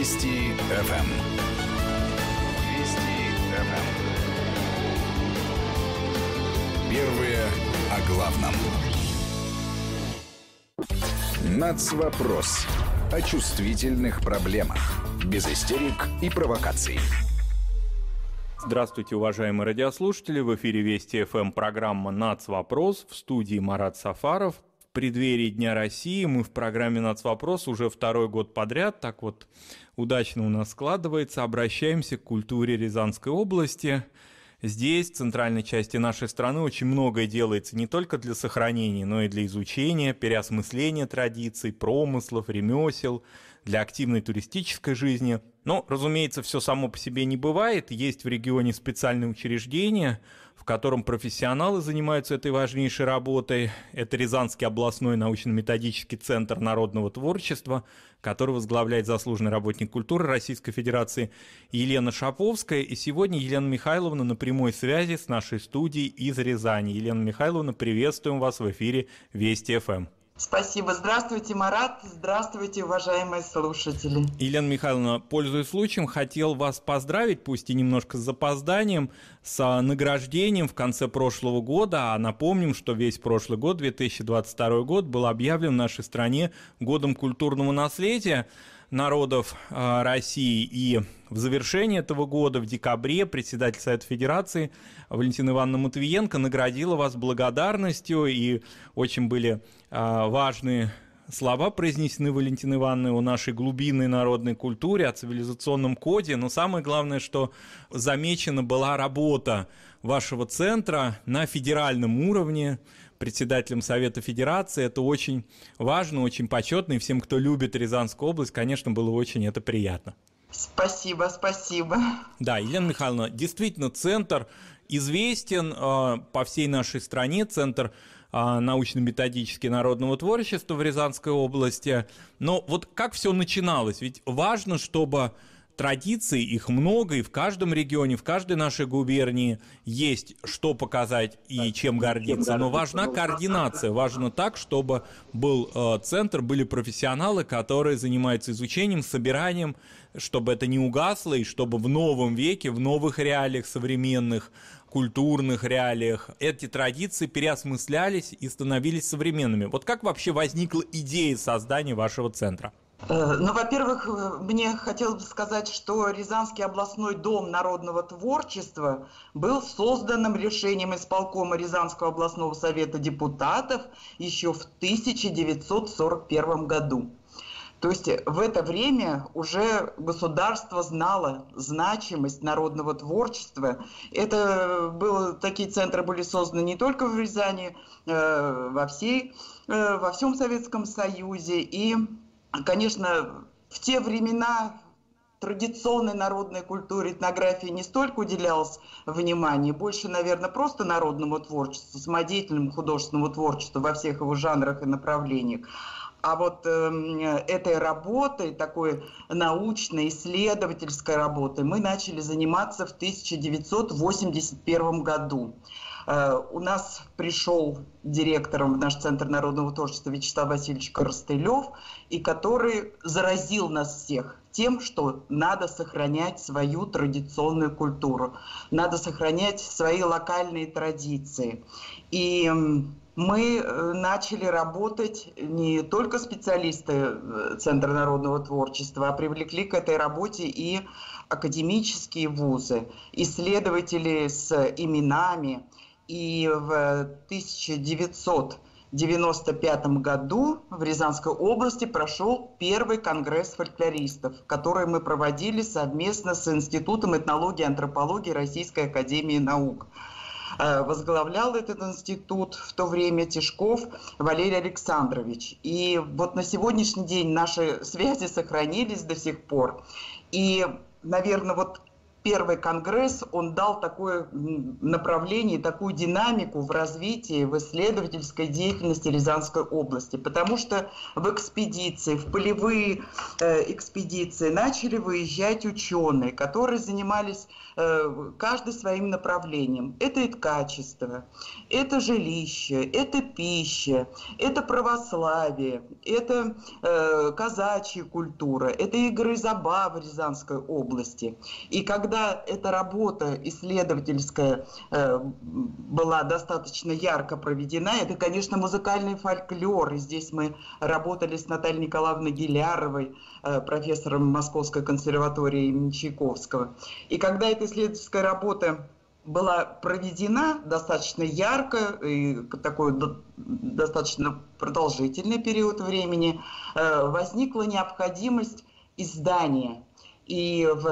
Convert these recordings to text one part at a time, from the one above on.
Вести ФМ. Вести ФМ. Первые о главном. Нацвопрос. О чувствительных проблемах. Без истерик и провокаций. Здравствуйте, уважаемые радиослушатели. В эфире Вести ФМ программа «Нацвопрос». В студии Марат Сафаров. В преддверии Дня России мы в программе «Нацвопрос» уже второй год подряд, так вот удачно у нас складывается, обращаемся к культуре Рязанской области. Здесь, в центральной части нашей страны, очень многое делается не только для сохранения, но и для изучения, переосмысления традиций, промыслов, ремесел, для активной туристической жизни. Но, разумеется, все само по себе не бывает. Есть в регионе специальные учреждения, в котором профессионалы занимаются этой важнейшей работой. Это Рязанский областной научно-методический центр народного творчества, который возглавляет заслуженный работник культуры Российской Федерации Елена Шаповская. И сегодня Елена Михайловна на прямой связи с нашей студией из Рязани. Елена Михайловна, приветствуем вас в эфире Вести ФМ. Спасибо. Здравствуйте, Марат. Здравствуйте, уважаемые слушатели. Елена Михайловна, пользуясь случаем, хотел вас поздравить, пусть и немножко с запозданием, с награждением в конце прошлого года. А напомним, что весь прошлый год, 2022 год, был объявлен в нашей стране годом культурного наследия народов России. И в завершении этого года, в декабре, председатель Совета Федерации Валентина Ивановна Матвиенко наградила вас благодарностью, и очень были важные слова произнесены Валентиной Ивановной о нашей глубинной народной культуре, о цивилизационном коде, но самое главное, что замечена была работа вашего центра на федеральном уровне, председателем Совета Федерации. Это очень важно, очень почетно, и всем, кто любит Рязанскую область, конечно, было очень это приятно. Спасибо, спасибо. Да, Елена Михайловна, действительно, центр известен по всей нашей стране, центр научно-методический народного творчества в Рязанской области. Но вот как все начиналось? Ведь важно, чтобы традиций, их много, и в каждом регионе, в каждой нашей губернии есть что показать и чем гордиться. Но важна координация, важно так, чтобы был центр, были профессионалы, которые занимаются изучением, собиранием, чтобы это не угасло, и чтобы в новом веке, в новых реалиях современных, культурных реалиях эти традиции переосмыслялись и становились современными. Вот как вообще возникла идея создания вашего центра? Ну, во-первых, мне хотелось бы сказать, что Рязанский областной дом народного творчества был созданным решением исполкома Рязанского областного совета депутатов еще в 1941 году. То есть в это время уже государство знало значимость народного творчества. Такие центры были созданы не только в Рязани, во всем Советском Союзе. И, конечно, в те времена традиционной народной культуре, этнографии не столько уделялось внимания, больше, наверное, просто народному творчеству, самодеятельному художественному творчеству во всех его жанрах и направлениях. А вот этой работой, такой научной, исследовательской работой, мы начали заниматься в 1981 году. У нас пришел директором в наш Центр народного творчества Вячеслав Васильевич Коростылев, и который заразил нас всех тем, что надо сохранять свою традиционную культуру, надо сохранять свои локальные традиции. И мы начали работать не только специалисты Центра народного творчества, а привлекли к этой работе и академические вузы, исследователи с именами. И в 1995 году в Рязанской области прошел первый конгресс фольклористов, который мы проводили совместно с Институтом этнологии и антропологии Российской академии наук. Возглавлял этот институт в то время Тишков Валерий Александрович. И вот на сегодняшний день наши связи сохранились до сих пор. И, наверное, вот первый конгресс, он дал такое направление, такую динамику в развитии, в исследовательской деятельности Рязанской области. Потому что в экспедиции, в полевые экспедиции начали выезжать ученые, которые занимались каждый своим направлением. Это и ткачество, это жилище, это пища, это православие, это казачья культура, это игры и забавы Рязанской области. И когда эта работа исследовательская была достаточно ярко проведена, это, конечно, музыкальный фольклор. И здесь мы работали с Натальей Николаевной Гиляровой, профессором Московской консерватории имени Чайковского. И когда эта исследовательская работа была проведена достаточно ярко, и такой достаточно продолжительный период времени, возникла необходимость издания. И в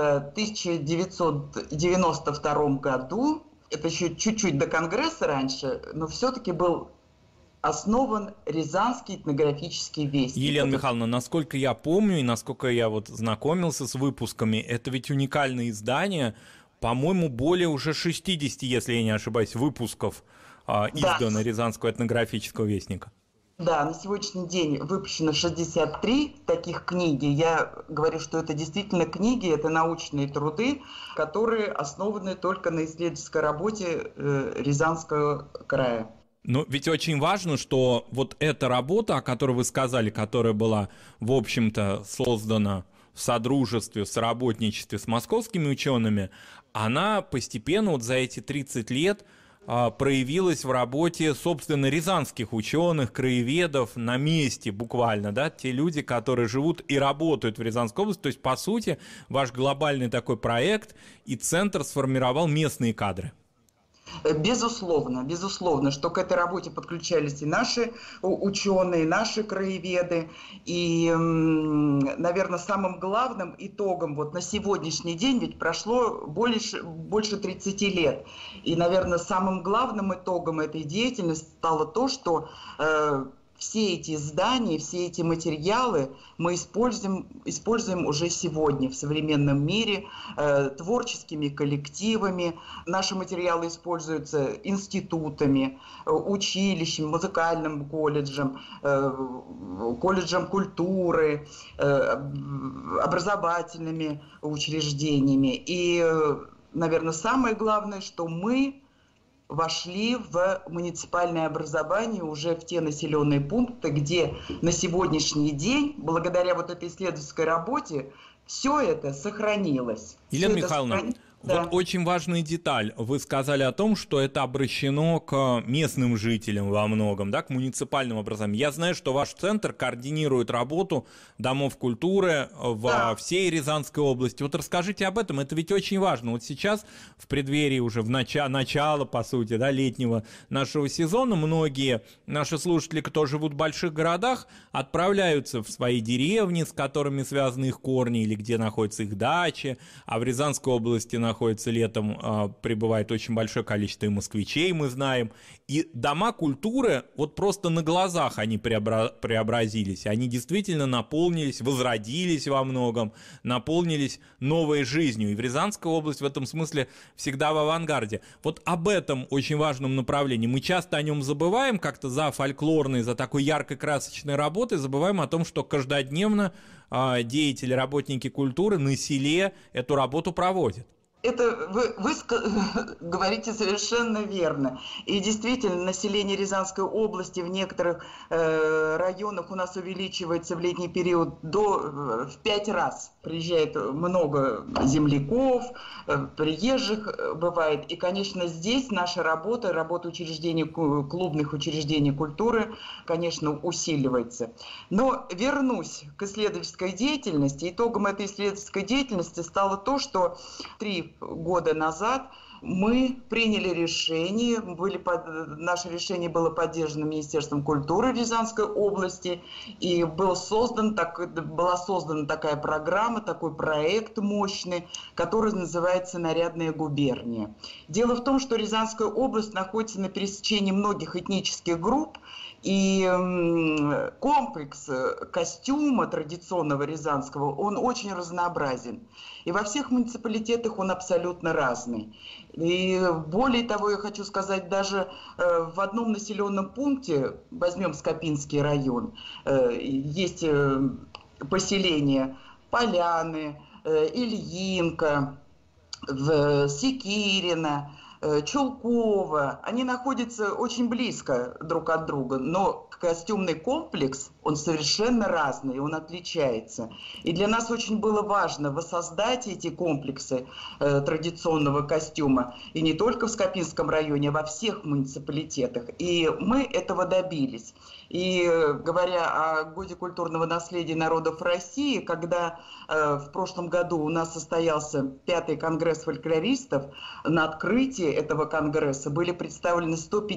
1992 году, это еще чуть-чуть до Конгресса раньше, но все-таки был основан Рязанский этнографический вестник. Елена Михайловна, насколько я помню и насколько я вот знакомился с выпусками, это ведь уникальное издание, по-моему, более уже 60, если я не ошибаюсь, выпусков издано Рязанского этнографического вестника. Да, на сегодняшний день выпущено 63 таких книги. Я говорю, что это действительно книги, это научные труды, которые основаны только на исследовательской работе Рязанского края. Но ведь очень важно, что вот эта работа, о которой вы сказали, которая была, в общем-то, создана в содружестве, в соработничестве с московскими учеными, она постепенно вот за эти 30 лет проявилась в работе, собственно, рязанских ученых, краеведов на месте буквально, да, те люди, которые живут и работают в Рязанской области. То есть, по сути, ваш глобальный такой проект и центр сформировал местные кадры. Безусловно, что к этой работе подключались и наши ученые, наши краеведы. И, наверное, самым главным итогом вот на сегодняшний день, ведь прошло больше 30 лет, и, наверное, самым главным итогом этой деятельности стало то, что все эти издания, все эти материалы мы используем уже сегодня в современном мире творческими коллективами. Наши материалы используются институтами, училищами, музыкальным колледжем, колледжем культуры, образовательными учреждениями. И, наверное, самое главное, что мы вошли в муниципальное образование уже в те населенные пункты, где на сегодняшний день, благодаря вот этой исследовательской работе, все это сохранилось. Елена Михайловна, вот очень важная деталь. Вы сказали о том, что это обращено к местным жителям во многом, да, к муниципальным образованиям. Я знаю, что ваш центр координирует работу домов культуры во всей Рязанской области. Вот расскажите об этом, это ведь очень важно. Вот сейчас, в преддверии уже начала, по сути, да, летнего нашего сезона, многие наши слушатели, кто живут в больших городах, отправляются в свои деревни, с которыми связаны их корни, или где находятся их дачи, а в Рязанской области находится летом, прибывает очень большое количество и москвичей, мы знаем. И дома культуры, вот просто на глазах они преобразились. Они действительно наполнились, возродились во многом, наполнились новой жизнью. И в Рязанской области в этом смысле всегда в авангарде. Вот об этом очень важном направлении. Мы часто о нем забываем, как-то за фольклорной, за такой яркой, красочной работой, забываем о том, что каждодневно деятели, работники культуры на селе эту работу проводят. Это вы говорите совершенно верно. И действительно, население Рязанской области в некоторых районах у нас увеличивается в летний период в 5 раз. Приезжает много земляков, приезжих бывает. И, конечно, здесь наша работа учреждений, клубных учреждений культуры, конечно, усиливается. Но вернусь к исследовательской деятельности. Итогом этой исследовательской деятельности стало то, что 3 года назад Мы приняли решение, наше решение было поддержано Министерством культуры Рязанской области, и была создана такая программа, такой проект мощный, который называется «Нарядная губерния». Дело в том, что Рязанская область находится на пересечении многих этнических групп, и комплекс костюма традиционного рязанского, он очень разнообразен. И во всех муниципалитетах он абсолютно разный. И более того, я хочу сказать, даже в одном населенном пункте, возьмем Скопинский район, есть поселения Поляны, Ильинка, Секирина, Чулково, они находятся очень близко друг от друга, но костюмный комплекс, он совершенно разный, он отличается. И для нас очень было важно воссоздать эти комплексы традиционного костюма, и не только в Скопинском районе, а во всех муниципалитетах. И мы этого добились. И говоря о Годе культурного наследия народов России, когда в прошлом году у нас состоялся 5-й конгресс фольклористов, на открытии этого конгресса были представлены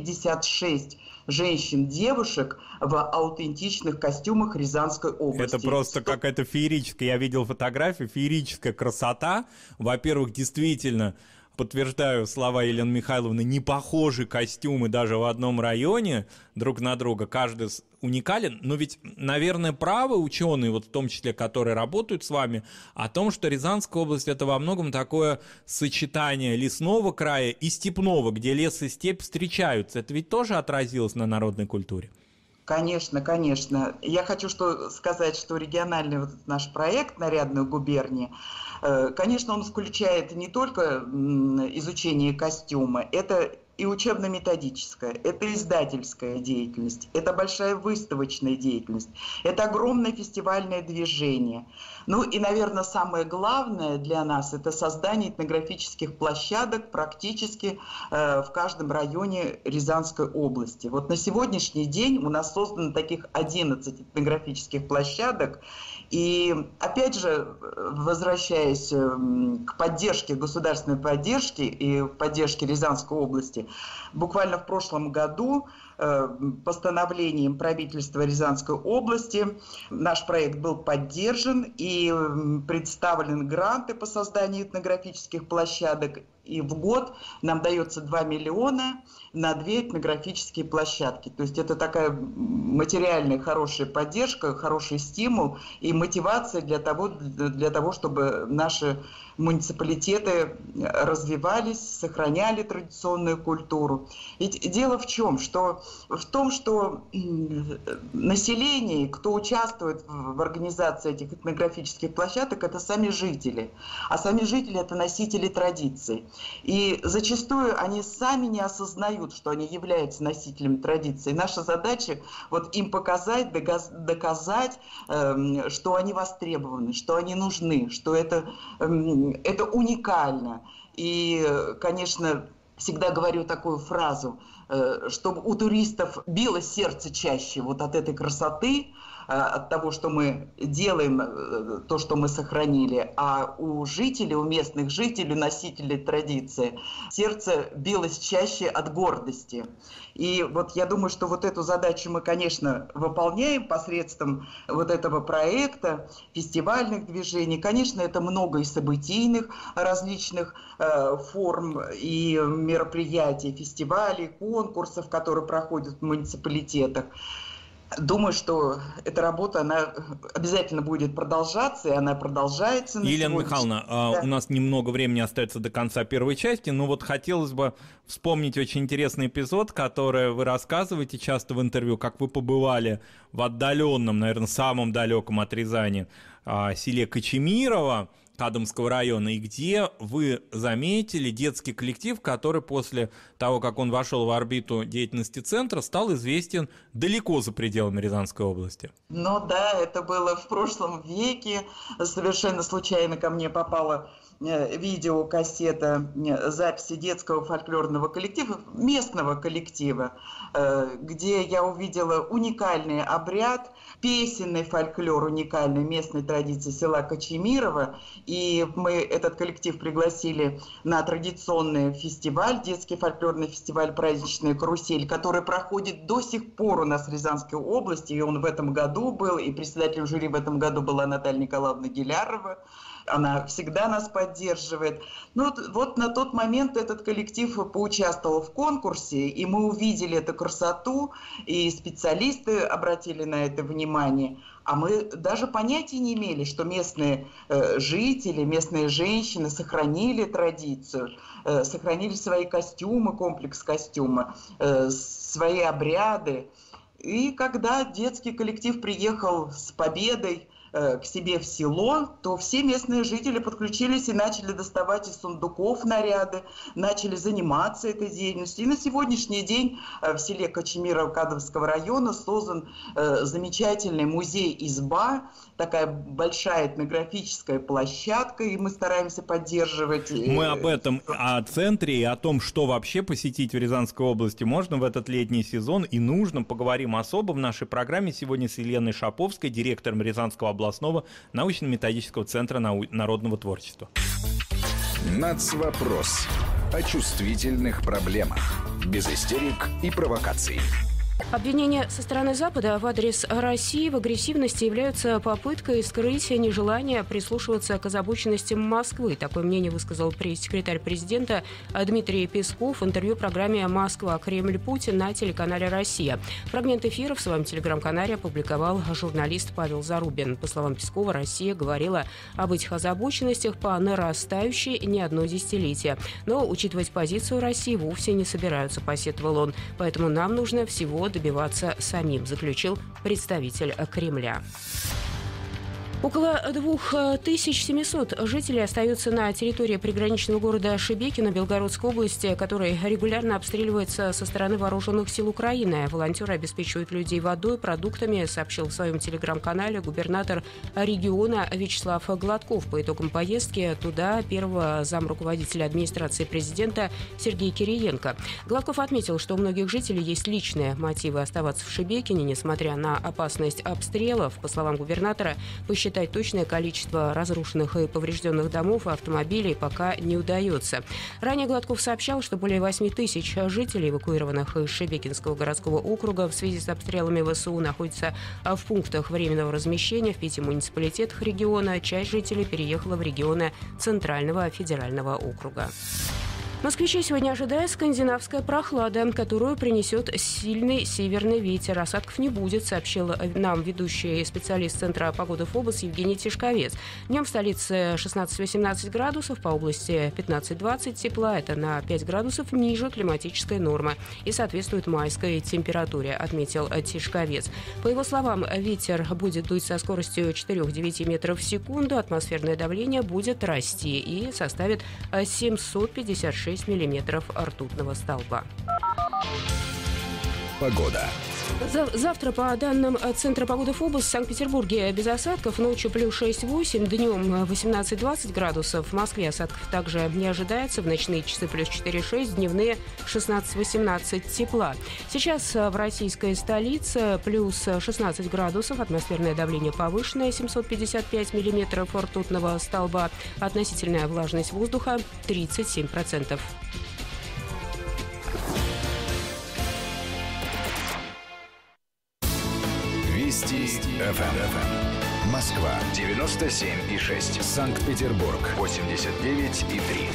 156 женщин, девушек в аутентичных костюмах Рязанской области. Это просто какая-то феерическая, я видел фотографию, феерическая красота. Во-первых, действительно, подтверждаю слова Елены Михайловны, не похожи костюмы даже в одном районе друг на друга, каждый уникален, но ведь, наверное, правы ученые, вот в том числе, которые работают с вами, о том, что Рязанская область — это во многом такое сочетание лесного края и степного, где лес и степь встречаются. Это ведь тоже отразилось на народной культуре? Конечно, конечно. Я хочу сказать, что региональный наш проект «Нарядная губерния», конечно, он включает не только изучение костюма, это и учебно-методическая, это издательская деятельность, это большая выставочная деятельность, это огромное фестивальное движение. Ну и, наверное, самое главное для нас – это создание этнографических площадок практически в каждом районе Рязанской области. Вот на сегодняшний день у нас создано таких 11 этнографических площадок. И опять же, возвращаясь к поддержке, государственной поддержке и поддержке Рязанской области, буквально в прошлом году постановлением правительства Рязанской области наш проект был поддержан и представлены гранты по созданию этнографических площадок. И в год нам дается 2 миллиона на 2 этнографические площадки. То есть это такая материальная хорошая поддержка, хороший стимул и мотивация для того, чтобы наши муниципалитеты развивались, сохраняли традиционную культуру. Ведь дело в чем? В том, что население, кто участвует в организации этих этнографических площадок, это сами жители. А сами жители – это носители традиций. И зачастую они сами не осознают, что они являются носителями традиций. Наша задача вот им показать, доказать, что они востребованы, что они нужны, что это уникально. И, конечно, всегда говорю такую фразу, чтобы у туристов било сердце чаще вот от этой красоты, от того, что мы делаем, то, что мы сохранили, а у жителей, у местных жителей, носителей традиции, сердце билось чаще от гордости. И вот я думаю, что вот эту задачу мы, конечно, выполняем посредством вот этого проекта, фестивальных движений. Конечно, это много и событийных различных форм и мероприятий, фестивалей, конкурсов, которые проходят в муниципалитетах. Думаю, что эта работа, она обязательно будет продолжаться, и она продолжается. Елена Михайловна, да. У нас немного времени остается до конца первой части, но вот хотелось бы вспомнить очень интересный эпизод, который вы рассказываете часто в интервью, как вы побывали в отдаленном, наверное, самом далеком от Рязани селе Кочемирово Кадымского района, и где вы заметили детский коллектив, который после того, как он вошел в орбиту деятельности центра, стал известен далеко за пределами Рязанской области. Ну да, это было в прошлом веке. Совершенно случайно ко мне попала видеокассета записи детского фольклорного коллектива, местного коллектива, где я увидела уникальный обряд, песенный фольклор уникальной местной традиции села Кочемирово. И мы этот коллектив пригласили на традиционный фестиваль, детский фольклорный фестиваль «Праздничная карусель», который проходит до сих пор у нас в Рязанской области. И он в этом году был, и председателем жюри в этом году была Наталья Николаевна Гелярова. Она всегда нас поддерживает. Ну, вот на тот момент этот коллектив поучаствовал в конкурсе, и мы увидели эту красоту, и специалисты обратили на это внимание. А мы даже понятия не имели, что местные жители, местные женщины сохранили традицию, сохранили свои костюмы, комплекс костюма, свои обряды. И когда детский коллектив приехал с победой к себе в село, то все местные жители подключились и начали доставать из сундуков наряды, начали заниматься этой деятельностью. И на сегодняшний день в селе Кочемирово Кадовского района создан замечательный музей-изба, такая большая этнографическая площадка, и мы стараемся поддерживать. Мы об этом, о центре и о том, что вообще посетить в Рязанской области можно в этот летний сезон и нужно, поговорим особо в нашей программе сегодня с Еленой Шаповской, директором Рязанского областного научно-методического центра народного творчества. Нацвопрос. О чувствительных проблемах. Без истерик и провокаций. Обвинения со стороны Запада в адрес России в агрессивности являются попыткой скрыть нежелание прислушиваться к озабоченностям Москвы. Такое мнение высказал пресс-секретарь президента Дмитрий Песков в интервью программе «Москва. Кремль. Путин» на телеканале «Россия». Фрагмент эфира в своем телеграм-канале опубликовал журналист Павел Зарубин. По словам Пескова, Россия говорила об этих озабоченностях по нарастающей не одно десятилетие. Но учитывать позицию России вовсе не собираются, посетовал он. Поэтому нам нужно всего добиваться самим, заключил представитель Кремля. Около 2700 жителей остаются на территории приграничного города Шебекино Белгородской области, который регулярно обстреливается со стороны вооруженных сил Украины. Волонтеры обеспечивают людей водой, продуктами, сообщил в своем телеграм-канале губернатор региона Вячеслав Гладков. По итогам поездки туда первого замруководителя администрации президента Сергей Кириенко. Гладков отметил, что у многих жителей есть личные мотивы оставаться в Шебекине, несмотря на опасность обстрелов. По словам губернатора, посчитать точное количество разрушенных и поврежденных домов и автомобилей пока не удается. Ранее Гладков сообщал, что более 8 тысяч жителей, эвакуированных из Шебекинского городского округа в связи с обстрелами ВСУ, находятся в пунктах временного размещения в 5 муниципалитетах региона. Часть жителей переехала в регионы Центрального федерального округа. Москвичей сегодня ожидает скандинавская прохлада, которую принесет сильный северный ветер. Осадков не будет, сообщил нам ведущий специалист Центра погоды ФОБОС Евгений Тишковец. Днем в столице 16-18 градусов, по области 15-20 тепла. Это на 5 градусов ниже климатической нормы и соответствует майской температуре, отметил Тишковец. По его словам, ветер будет дуть со скоростью 4-9 метров в секунду, атмосферное давление будет расти и составит 756 миллиметров ртутного столба. Погода. Завтра, по данным Центра погоды ФОБОС, в Санкт-Петербурге без осадков, ночью плюс 6-8, днем 18-20 градусов. В Москве осадков также не ожидается, в ночные часы плюс 4-6, дневные 16-18 тепла. Сейчас в российской столице плюс 16 градусов, атмосферное давление повышенное, 755 миллиметров ртутного столба, относительная влажность воздуха 37%. Вести ФМ. Москва 97,6. Санкт-Петербург 89,3.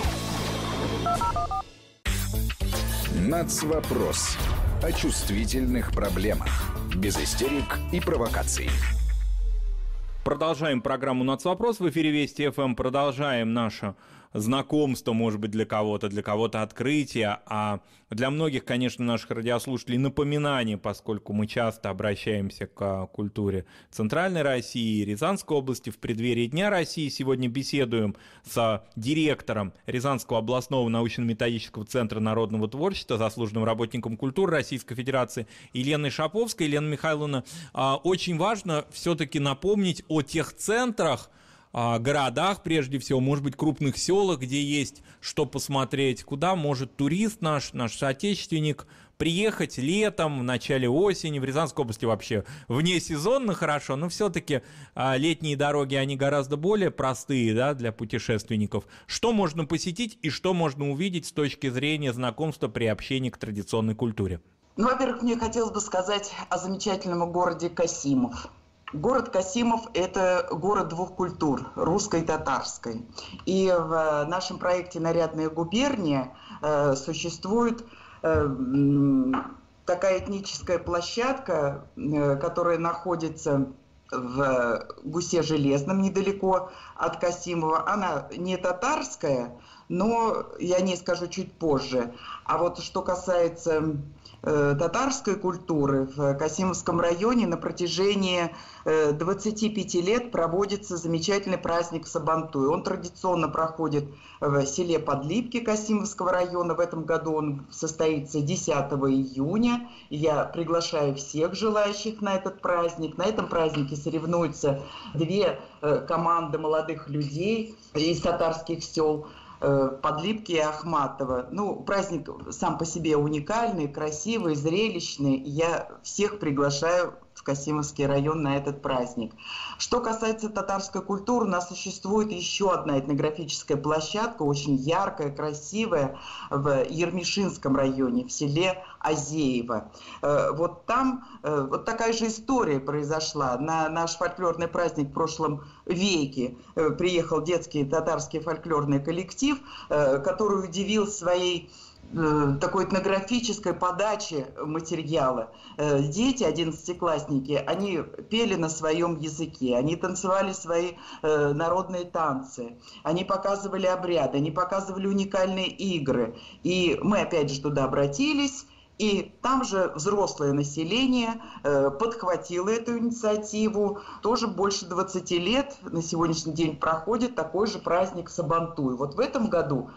Нацвопрос. О чувствительных проблемах. Без истерик и провокаций. Продолжаем программу «Нацвопрос». В эфире Вести ФМ. Продолжаем наше знакомство, может быть, для кого-то открытие, а для многих, конечно, наших радиослушателей напоминание, поскольку мы часто обращаемся к культуре Центральной России, Рязанской области в преддверии Дня России. Сегодня беседуем с директором Рязанского областного научно-методического центра народного творчества, заслуженным работником культуры Российской Федерации Еленой Шаповской. Елена Михайловна, очень важно все-таки напомнить о тех центрах, городах, прежде всего, может быть, крупных селах, где есть что посмотреть, куда может турист наш соотечественник приехать летом, в начале осени, в Рязанской области вообще вне сезонно хорошо, но все-таки летние дороги, они гораздо более простые, да, для путешественников. Что можно посетить и что можно увидеть с точки зрения знакомства, приобщения к традиционной культуре? Ну, во-первых, мне хотелось бы сказать о замечательном городе Касимов. Город Касимов – это город двух культур – русской и татарской. И в нашем проекте «Нарядная губерния» существует такая этническая площадка, которая находится в Гусе-Железном, недалеко от Касимова. Она не татарская, но я о ней скажу чуть позже. А вот что касается татарской культуры, в Касимовском районе на протяжении 25 лет проводится замечательный праздник Сабантуй. Он традиционно проходит в селе Подлипки Касимовского района. В этом году он состоится 10 июня. Я приглашаю всех желающих на этот праздник. На этом празднике соревнуются две команды молодых людей из татарских сел – Подлипки и Ахматова. Ну, праздник сам по себе уникальный, красивый, зрелищный. Я всех приглашаю в Касимовский район на этот праздник. Что касается татарской культуры, у нас существует еще одна этнографическая площадка, очень яркая, красивая, в Ермишинском районе, в селе Азеево. Вот там вот такая же история произошла. На наш фольклорный праздник в прошлом веке приехал детский татарский фольклорный коллектив, который удивил своей такой этнографической подачи материала. Дети, 11-классники, они пели на своем языке, они танцевали свои народные танцы, они показывали обряды, они показывали уникальные игры. И мы опять же туда обратились, и там же взрослое население подхватило эту инициативу. Тоже больше 20 лет на сегодняшний день проходит такой же праздник Сабантуй. Вот в этом году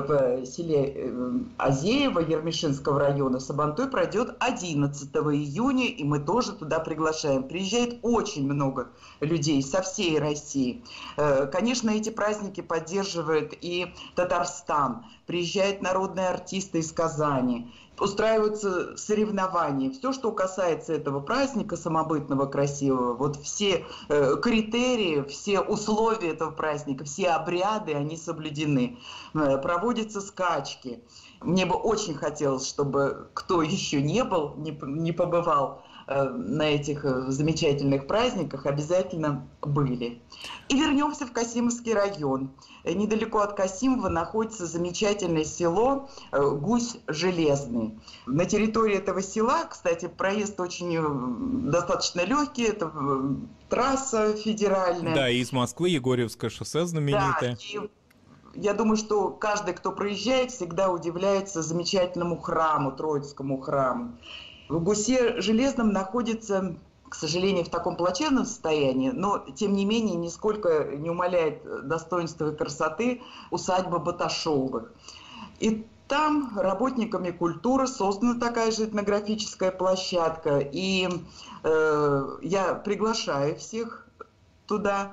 в селе Азеево Ермишинского района Сабантуй пройдет 11 июня, и мы тоже туда приглашаем. Приезжает очень много людей со всей России. Конечно, эти праздники поддерживает и Татарстан. Приезжают народные артисты из Казани. Устраиваются соревнования. Все, что касается этого праздника самобытного, красивого, вот все критерии, все условия этого праздника, все обряды, они соблюдены. Проводятся скачки. Мне бы очень хотелось, чтобы кто еще не был, не побывал на этих замечательных праздниках, обязательно были. И вернемся в Касимовский район. Недалеко от Касимова находится замечательное село Гусь-Железный. На территории этого села, кстати, проезд очень достаточно легкий, это трасса федеральная. Да, из Москвы Егорьевское шоссе знаменитое. Да, и я думаю, что каждый, кто проезжает, всегда удивляется замечательному храму, Троицкому храму. В Гусе-Железном находится, к сожалению, в таком плачевном состоянии, но, тем не менее, нисколько не умаляет достоинства и красоты усадьба Баташовых. И там работниками культуры создана такая же этнографическая площадка. И я приглашаю всех туда,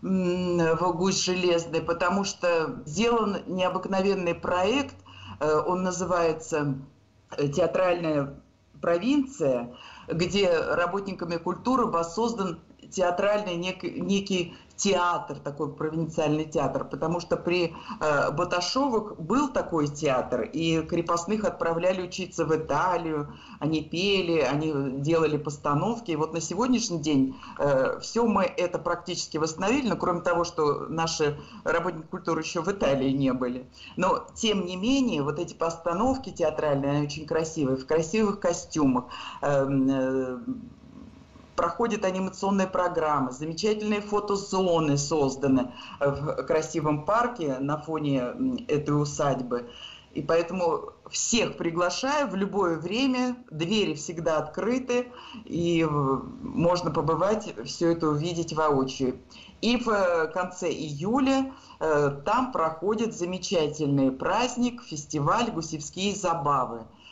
в Гусь-Железный, потому что сделан необыкновенный проект, он называется «Театральная провинция», где работниками культуры воссоздан театральный некий театр, такой провинциальный театр, потому что при Баташовых был такой театр, и крепостных отправляли учиться в Италию, они пели, они делали постановки, и вот на сегодняшний день все мы это практически восстановили, но кроме того, что наши работники культуры еще в Италии не были. Но, тем не менее, вот эти постановки театральные, они очень красивые, в красивых костюмах, проходят анимационные программы, замечательные фотозоны созданы в красивом парке на фоне этой усадьбы. И поэтому всех приглашаю в любое время, двери всегда открыты, и можно побывать, все это увидеть воочию. И в конце июля там проходит замечательный праздник, фестиваль «Гусевские забавы».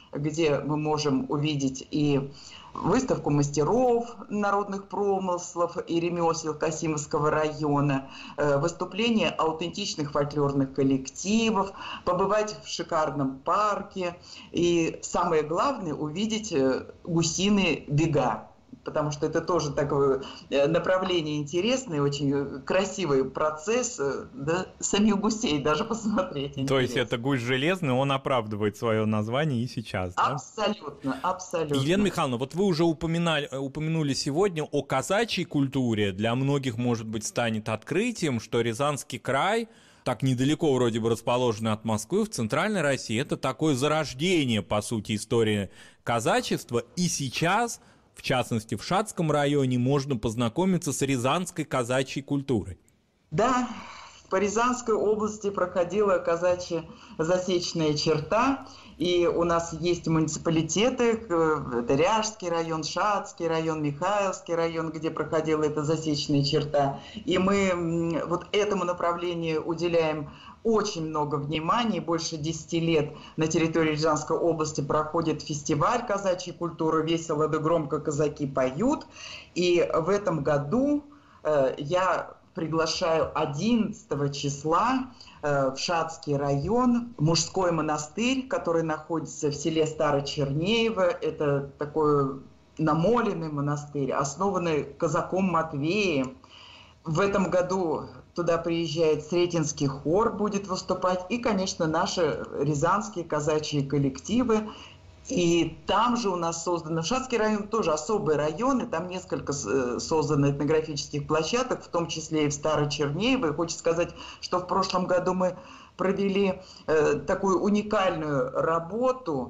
где мы можем увидеть и выставку мастеров народных промыслов и ремесел Касимовского района, выступления аутентичных фольклорных коллективов, побывать в шикарном парке и, самое главное, увидеть гусиные бега. Потому что это тоже такое направление интересное, очень красивый процесс, да, самих гусей даже посмотреть интересно. То есть это гусь железный, он оправдывает свое название и сейчас, да? Абсолютно, абсолютно. Елена Михайловна, вот вы уже упомянули сегодня о казачьей культуре. Для многих, может быть, станет открытием, что Рязанский край, так недалеко вроде бы расположенный от Москвы, в центральной России, это такое зарождение, по сути, истории казачества, и сейчас... В частности, в Шацком районе можно познакомиться с рязанской казачьей культурой. Да, по Рязанской области проходила казачья засечная черта, и у нас есть муниципалитеты, это Ряжский район, Шацкий район, Михайловский район, где проходила эта засечная черта. И мы вот этому направлению уделяем очень много внимания. Больше 10 лет на территории Рязанской области проходит фестиваль казачьей культуры «Весело да громко казаки поют». И в этом году я приглашаю 11 числа в Шацкий район мужской монастырь, который находится в селе Старочернеево. Это такой намоленный монастырь, основанный казаком Матвеем. В этом году туда приезжает Сретенский хор, будет выступать, и, конечно, наши рязанские казачьи коллективы. И там же у нас создано, Шацкий район тоже особый район, и там несколько создано этнографических площадок, в том числе и в Старочернеево. И хочется сказать, что в прошлом году мы провели такую уникальную работу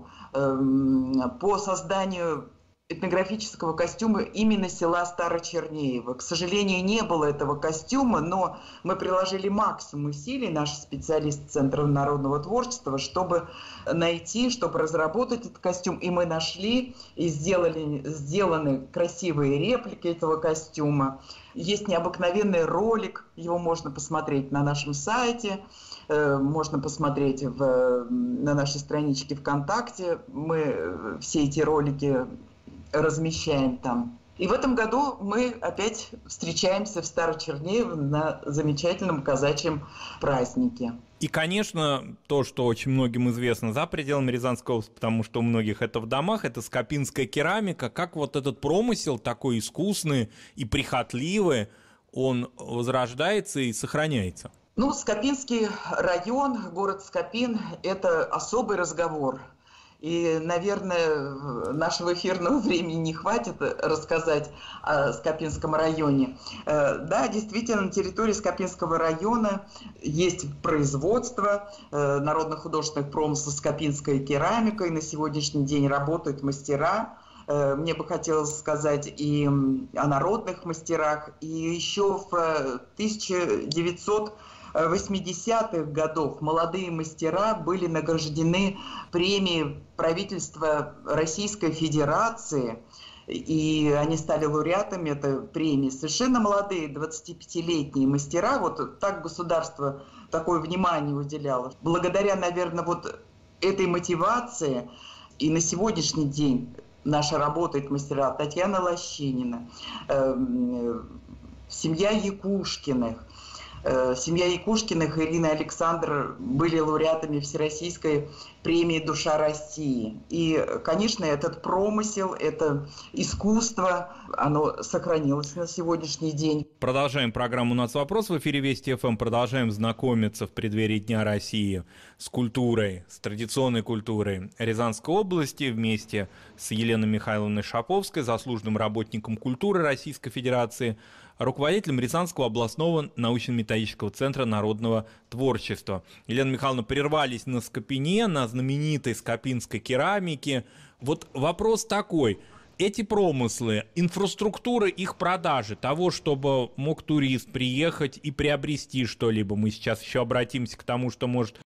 по созданию этнографического костюма именно села Старочернеево. К сожалению, не было этого костюма, но мы приложили максимум усилий, наши специалисты Центра народного творчества, чтобы найти, чтобы разработать этот костюм. И мы нашли и сделаны красивые реплики этого костюма. Есть необыкновенный ролик, его можно посмотреть на нашем сайте, можно посмотреть на нашей страничке ВКонтакте. Мы все эти ролики размещаем там. И в этом году мы опять встречаемся в Старочернеево на замечательном казачьем празднике. И, конечно, то, что очень многим известно за пределами Рязанской области, потому что у многих это в домах, это скопинская керамика. Как вот этот промысел такой искусный и прихотливый, он возрождается и сохраняется? Ну, Скопинский район, город Скопин – это особый разговор. И, наверное, нашего эфирного времени не хватит рассказать о Скопинском районе. Да, действительно, на территории Скопинского района есть производство народно-художественных промыслов «Скопинская керамика», и на сегодняшний день работают мастера. Мне бы хотелось сказать и о народных мастерах. И еще в 1980-х годов молодые мастера были награждены премией правительства Российской Федерации, и они стали лауреатами этой премии. Совершенно молодые, 25-летние мастера, вот так государство такое внимание уделяло. Благодаря, наверное, вот этой мотивации и на сегодняшний день наша работает мастера Татьяна Лощинина, семья Якушкиных. Семья Якушкиных и Ирина и Александр были лауреатами Всероссийской премии «Душа России». И, конечно, этот промысел, это искусство, оно сохранилось на сегодняшний день. Продолжаем программу «Нацвопрос» в эфире Вести ФМ. Продолжаем знакомиться в преддверии Дня России с культурой, с традиционной культурой Рязанской области вместе с Еленой Михайловной Шаповской, заслуженным работником культуры Российской Федерации, руководителем Рязанского областного научно-методического центра народного творчества. Елена Михайловна, прервались на Скопине, на знаменитой скопинской керамике. Вот вопрос такой. Эти промыслы, инфраструктура их продажи, того, чтобы мог турист приехать и приобрести что-либо. Мы сейчас еще обратимся к тому, что может